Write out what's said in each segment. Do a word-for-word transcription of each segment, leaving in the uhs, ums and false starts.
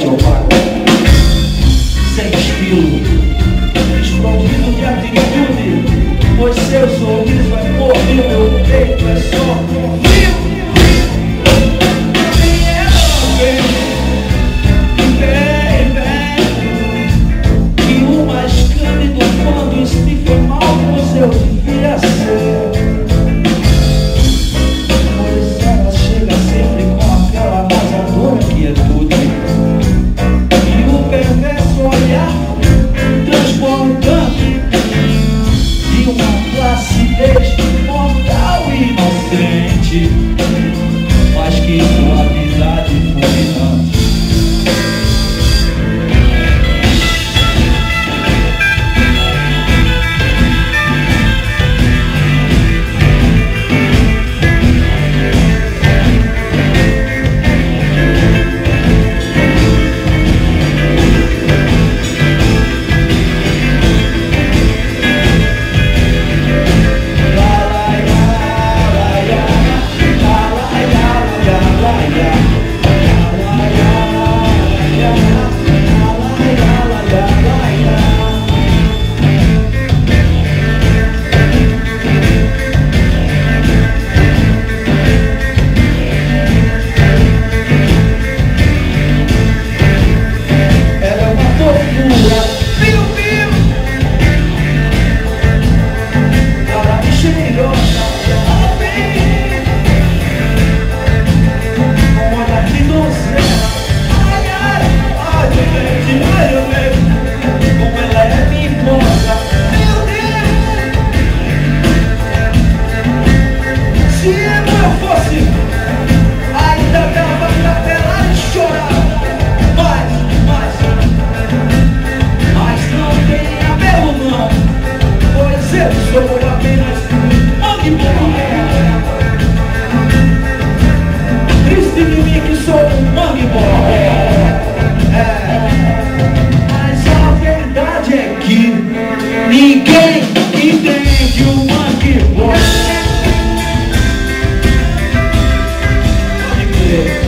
noite eu pago sem estilo, escondido de atitude, pois seu sorriso é morto, meu peito é só frio. Vem, vem, e o mais cândido quando estive mal, pois eu devia ser. Pois ela chega sempre com aquela arrasadora quietude e o perverso olhar transbordante de uma placidez mortal e inocente, mas que suavidade fulminante. Ninguém entende o Monkey Boy. Pode crer.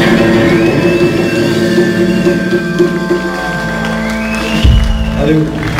Valeu.